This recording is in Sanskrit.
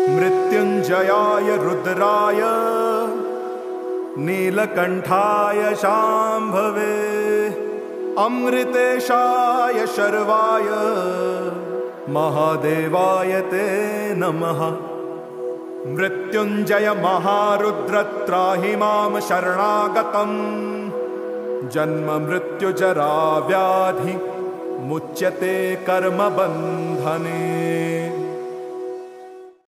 मृत्युंजयाय रुद्राय नीलकंठाय शांभवे अमृतेशाय शर्वाय महादेवाय ते नमः। मृत्युंजय महारुद्र त्राहि मां शरणागतम् जन्म मृत्यु जरा व्याधि मुच्यते कर्म बंधने।